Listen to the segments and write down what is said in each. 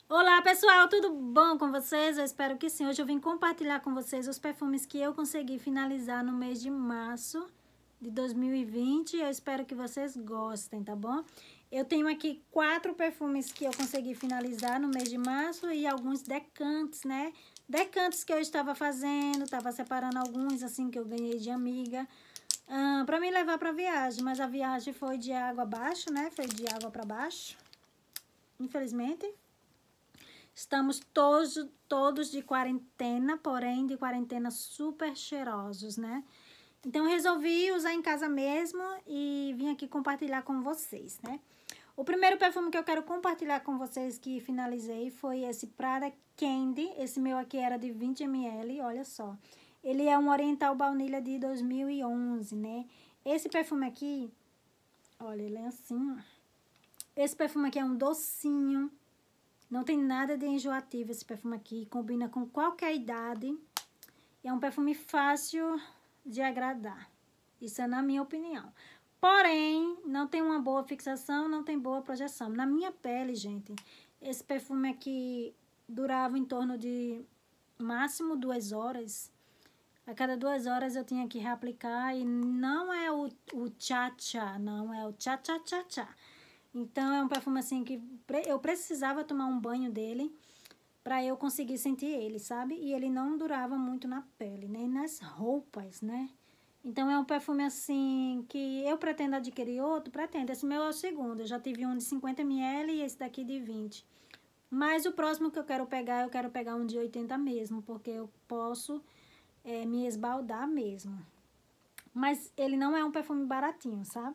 Olá pessoal, tudo bom com vocês? Eu espero que sim. Hoje eu vim compartilhar com vocês os perfumes que eu consegui finalizar no mês de março de 2020. Eu espero que vocês gostem, tá bom? Eu tenho aqui 4 perfumes que eu consegui finalizar no mês de março e alguns decantes, né? Decantes que eu estava fazendo, estava separando alguns assim que eu ganhei de amiga. Pra me levar pra viagem, mas a viagem foi de água abaixo, né? Foi de água pra baixo, infelizmente. Estamos todos de quarentena, porém de quarentena super cheirosos, né? Então, eu resolvi usar em casa mesmo e vim aqui compartilhar com vocês, né? O primeiro perfume que eu quero compartilhar com vocês que finalizei foi esse Prada Candy. Esse meu aqui era de 20 ml, olha só. Ele é um Oriental Baunilha de 2011, né? Esse perfume aqui, olha, ele é assim, ó. Esse perfume aqui é um docinho. Não tem nada de enjoativo esse perfume aqui, combina com qualquer idade. E é um perfume fácil de agradar. Isso é na minha opinião. Porém, não tem uma boa fixação, não tem boa projeção. Na minha pele, gente, esse perfume aqui durava em torno de máximo 2 horas. A cada 2 horas eu tinha que reaplicar e não é o tchá-tchá, não é o tchá-tchá-tchá-tchá. Então, é um perfume assim que eu precisava tomar um banho dele para eu conseguir sentir ele, sabe? E ele não durava muito na pele, nem nas roupas, né? Então, é um perfume assim que eu pretendo adquirir outro, pretendo. Esse meu é o segundo, eu já tive um de 50 ml e esse daqui de 20. Mas o próximo que eu quero pegar um de 80 mesmo, porque eu posso me esbaldar mesmo. Mas ele não é um perfume baratinho, sabe?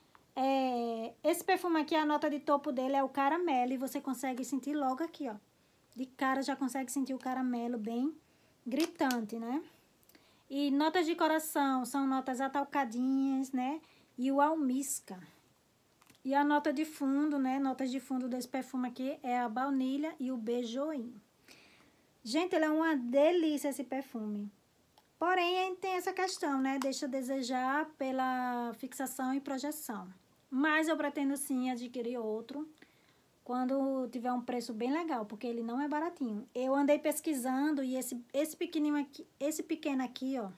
Esse perfume aqui, a nota de topo dele é o caramelo e você consegue sentir logo aqui, ó. De cara já consegue sentir o caramelo bem gritante, né? E notas de coração são notas atalcadinhas, né? E o almisca. E a nota de fundo, né? Notas de fundo desse perfume aqui é a baunilha e o beijoim. Gente, ele é uma delícia esse perfume. Porém, tem essa questão, né? Deixa a desejar pela fixação e projeção. Mas eu pretendo sim adquirir outro quando tiver um preço bem legal, porque ele não é baratinho. Eu andei pesquisando e esse pequeno aqui, ó,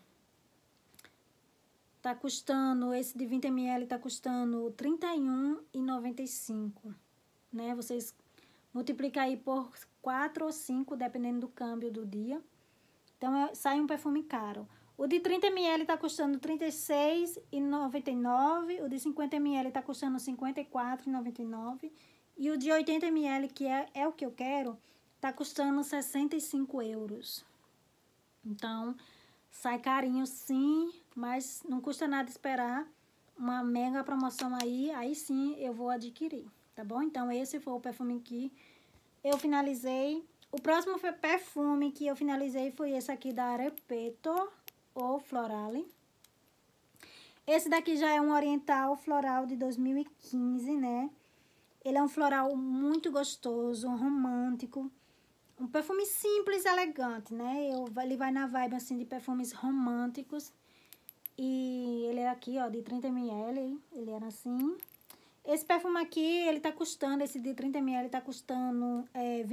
tá custando, esse de 20 ml tá custando R$ 31,95, né? Vocês multiplicam aí por 4 ou 5, dependendo do câmbio do dia. Então, sai um perfume caro. O de 30 ml tá custando R$ 36,99. O de 50 ml tá custando R$ 54,99. E o de 80 ml, que é o que eu quero, tá custando 65 euros. Então, sai carinho sim, mas não custa nada esperar uma mega promoção aí sim eu vou adquirir, tá bom? Então, esse foi o perfume que eu finalizei. O próximo perfume que eu finalizei foi esse aqui da Repeto, ou Florale. Esse daqui já é um Oriental Floral de 2015, né? Ele é um floral muito gostoso, romântico. Um perfume simples e elegante, né? Ele vai na vibe, assim, de perfumes românticos. E ele é aqui, ó, de 30 ml. Ele era assim. Esse perfume aqui, ele tá custando, esse de 30 ml tá custando R$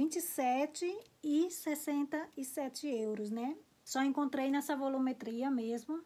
27,67 euros, né? Só encontrei nessa volumetria mesmo.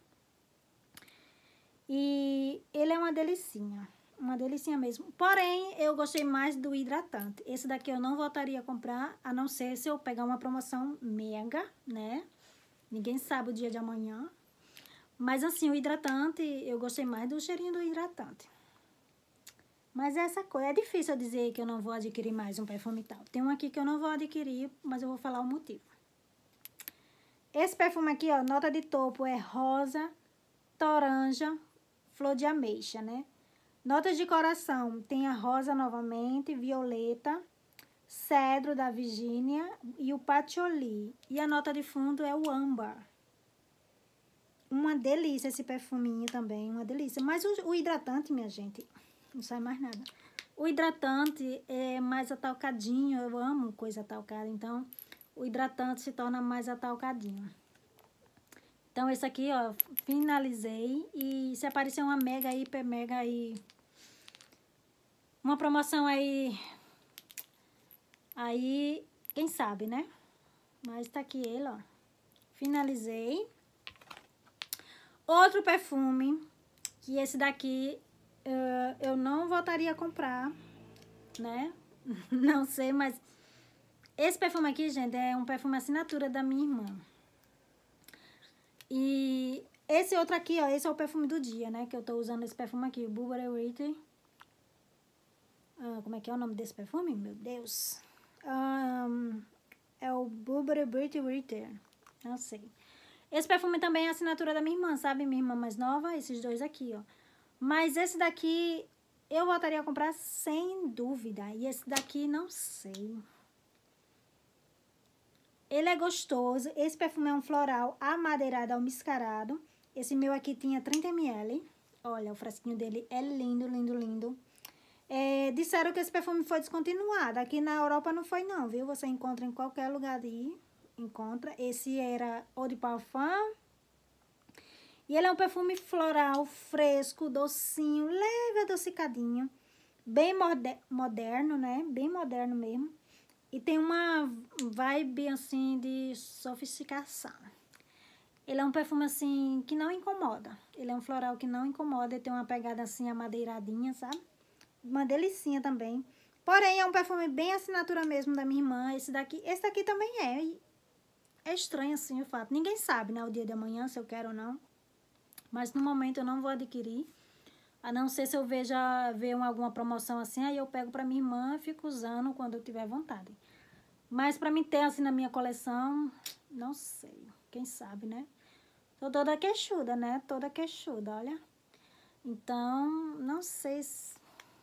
E ele é uma delicinha mesmo. Porém, eu gostei mais do hidratante. Esse daqui eu não voltaria a comprar, a não ser se eu pegar uma promoção mega, né? Ninguém sabe o dia de amanhã. Mas assim, o hidratante, eu gostei mais do cheirinho do hidratante. Mas essa coisa, é difícil eu dizer que eu não vou adquirir mais um perfume e tal. Tem um aqui que eu não vou adquirir, mas eu vou falar o motivo. Esse perfume aqui, ó, nota de topo é rosa, toranja, flor de ameixa, né? Notas de coração, tem a rosa novamente, violeta, cedro da Virgínia e o patchouli. E a nota de fundo é o âmbar. Uma delícia esse perfuminho também, uma delícia. Mas o hidratante, minha gente, não sai mais nada. O hidratante é mais atalcadinho, eu amo coisa atalcada, então o hidratante se torna mais atalcadinho. Então, esse aqui, ó, finalizei. E se aparecer uma mega, hiper, mega aí, uma promoção aí Aí, quem sabe, né? Mas tá aqui ele, ó. Finalizei. Outro perfume, que esse daqui eu não voltaria a comprar, né? Não sei, mas esse perfume aqui, gente, é um perfume assinatura da minha irmã. E esse outro aqui, ó, esse é o perfume do dia, né? Que eu tô usando esse perfume aqui, o Burberry Retail. Como é que é o nome desse perfume? Meu Deus. É o Burberry Retail. Não sei. Esse perfume também é assinatura da minha irmã, sabe? Minha irmã mais nova, esses dois aqui, ó. Mas esse daqui eu voltaria a comprar sem dúvida. E esse daqui, não sei. Ele é gostoso. Esse perfume é um floral amadeirado almiscarado. Esse meu aqui tinha 30 ml. Olha, o frasquinho dele é lindo, lindo, lindo. Disseram que esse perfume foi descontinuado. Aqui na Europa não foi não, viu? Você encontra em qualquer lugar aí. Encontra. Esse era Eau de Parfum. E ele é um perfume floral, fresco, docinho, leve, adocicadinho. Bem moderno, né? Bem moderno mesmo. E tem uma vibe, assim, de sofisticação. Ele é um perfume, assim, que não incomoda. Ele é um floral que não incomoda. Ele tem uma pegada, assim, amadeiradinha, sabe? Uma delicinha também. Porém, é um perfume bem assinatura mesmo da minha irmã. Esse daqui também é. É estranho, assim, o fato. Ninguém sabe, né, o dia de amanhã, se eu quero ou não. Mas, no momento, eu não vou adquirir. A não ser se eu ver alguma promoção assim, aí eu pego pra minha irmã e fico usando quando eu tiver vontade. Mas pra mim ter assim na minha coleção, não sei. Quem sabe, né? Tô toda queixuda, né? Toda queixuda, olha. Então, não sei se...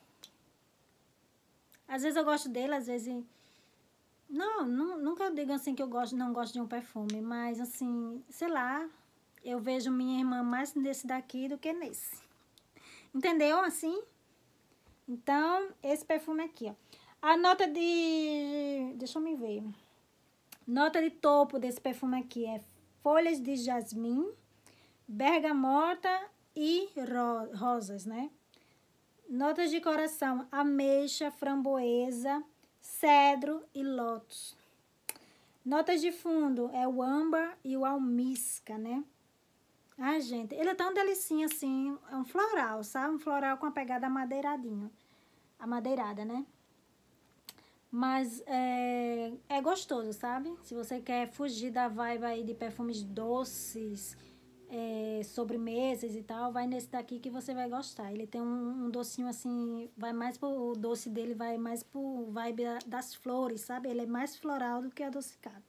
Às vezes eu gosto dele, às vezes... Não, nunca eu digo assim que eu não gosto de um perfume. Mas assim, sei lá, eu vejo minha irmã mais nesse daqui do que nesse. Entendeu? Assim? Então, esse perfume aqui, ó. A nota de... Deixa eu me ver. Nota de topo desse perfume aqui é folhas de jasmim, bergamota e rosas, né? Notas de coração, ameixa, framboesa, cedro e lótus. Notas de fundo é o âmbar e o almíscar, né? Ai, gente, ele é tão delicinho assim, é um floral, sabe? Um floral com a pegada amadeiradinho. Amadeirada, né? Mas é gostoso, sabe? Se você quer fugir da vibe aí de perfumes doces, sobremesas e tal, vai nesse daqui que você vai gostar. Ele tem um docinho assim, o doce dele vai mais pro vibe das flores, sabe? Ele é mais floral do que adocicado.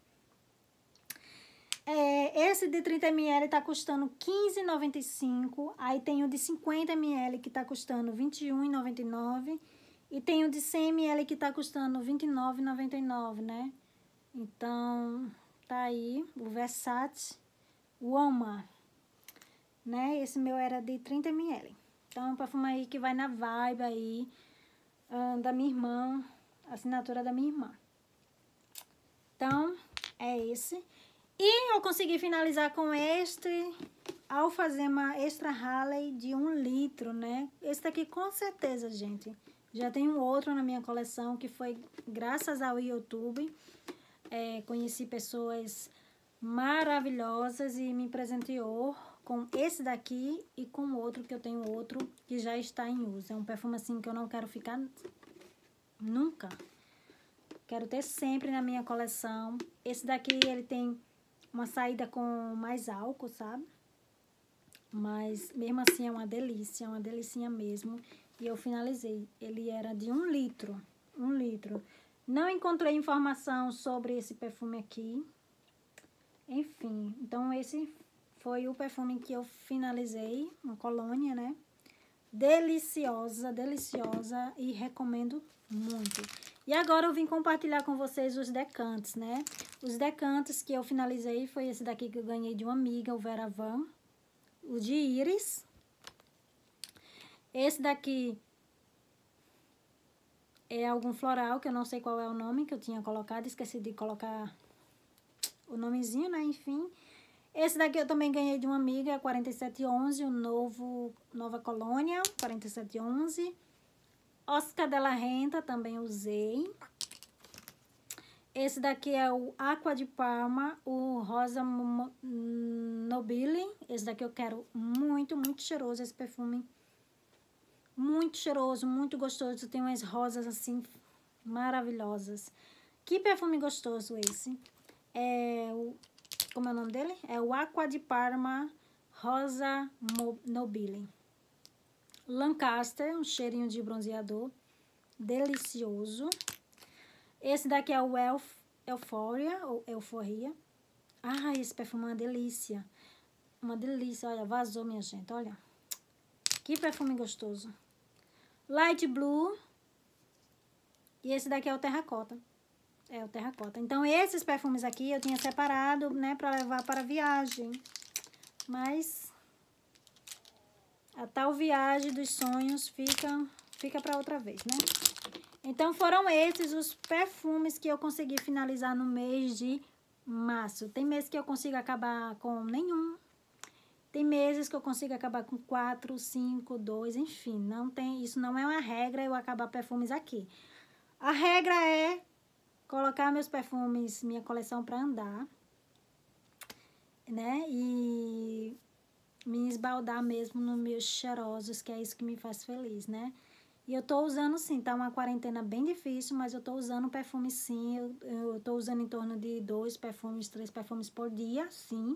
Esse de 30 ml tá custando R$15,95. Aí tem o de 50 ml que tá custando R$21,99. E tem o de 100 ml que tá custando R$29,99, né? Então, tá aí o Versace Woman, né? Esse meu era de 30 ml. Então, é um perfume aí que vai na vibe aí da minha irmã, assinatura da minha irmã. Então, é esse. E eu consegui finalizar com este Alfazema Extra Halley de 1 litro, né? Esse daqui com certeza, gente. Já tem um outro na minha coleção que foi graças ao YouTube. Conheci pessoas maravilhosas e me presenteou com esse daqui e com outro, que eu tenho outro que já está em uso. É um perfume assim que eu não quero ficar nunca. Quero ter sempre na minha coleção. Esse daqui, ele tem uma saída com mais álcool, sabe? Mas mesmo assim é uma delicinha mesmo. E eu finalizei. Ele era de 1 litro. 1 litro. Não encontrei informação sobre esse perfume aqui. Enfim, então esse foi o perfume que eu finalizei. Uma colônia, né? Deliciosa, deliciosa. E recomendo muito. E agora eu vim compartilhar com vocês os decantes, né? Os decantes que eu finalizei foi esse daqui que eu ganhei de uma amiga, o Vera Van. O de íris. Esse daqui é algum floral, que eu não sei qual é o nome que eu tinha colocado. Esqueci de colocar o nomezinho, né? Enfim. Esse daqui eu também ganhei de uma amiga, 4711, o Nova Colônia, 4711. Oscar de la Renta também usei. Esse daqui é o Aqua de Parma, o Rosa Nobile. Esse daqui eu quero muito, muito cheiroso esse perfume. Muito cheiroso, muito gostoso. Tem umas rosas assim maravilhosas. Que perfume gostoso esse. Como é o nome dele? É o Aqua de Parma Rosa Nobile. Lancaster, um cheirinho de bronzeador. Delicioso. Esse daqui é o Euphoria, ou Euforia. Ah, esse perfume é uma delícia. Uma delícia, olha, vazou, minha gente, olha. Que perfume gostoso. Light Blue. E esse daqui é o Terracota. É o Terracota. Então, esses perfumes aqui eu tinha separado, né, pra levar para viagem. Mas a tal viagem dos sonhos fica pra outra vez, né? Então, foram esses os perfumes que eu consegui finalizar no mês de março. Tem meses que eu consigo acabar com nenhum. Tem meses que eu consigo acabar com 4, 5, 2, enfim. Não tem, isso não é uma regra eu acabar perfumes aqui. A regra é colocar meus perfumes, minha coleção para andar, né? E me esbaldar mesmo nos meus cheirosos, que é isso que me faz feliz, né? E eu tô usando sim, tá uma quarentena bem difícil, mas eu tô usando perfume sim. Eu tô usando em torno de 2 perfumes, 3 perfumes por dia, sim.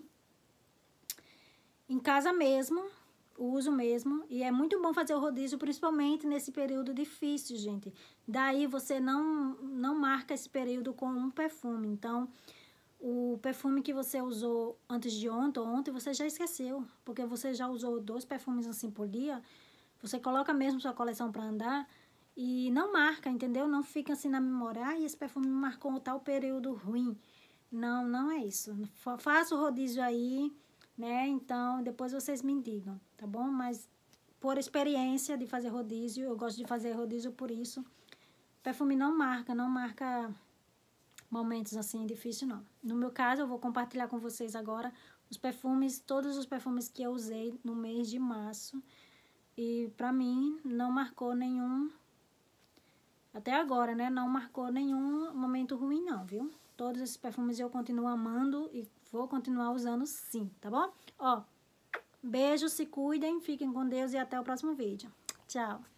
Em casa mesmo, uso mesmo. E é muito bom fazer o rodízio, principalmente nesse período difícil, gente. Daí você não marca esse período com um perfume. Então, o perfume que você usou antes de ontem ou ontem, você já esqueceu. Porque você já usou 2 perfumes assim por dia. Você coloca mesmo sua coleção para andar e não marca, entendeu? Não fica assim na memória. Ah, esse perfume me marcou tal período ruim. Não, não é isso. Faça o rodízio aí, né? Então, depois vocês me digam, tá bom? Mas por experiência de fazer rodízio, eu gosto de fazer rodízio por isso. Perfume não marca momentos assim difíceis, não. No meu caso, eu vou compartilhar com vocês agora os perfumes, todos os perfumes que eu usei no mês de março. E pra mim, não marcou nenhum, até agora, né? Não marcou nenhum momento ruim, não, viu? Todos esses perfumes eu continuo amando e vou continuar usando sim, tá bom? Ó, beijo, se cuidem, fiquem com Deus e até o próximo vídeo. Tchau!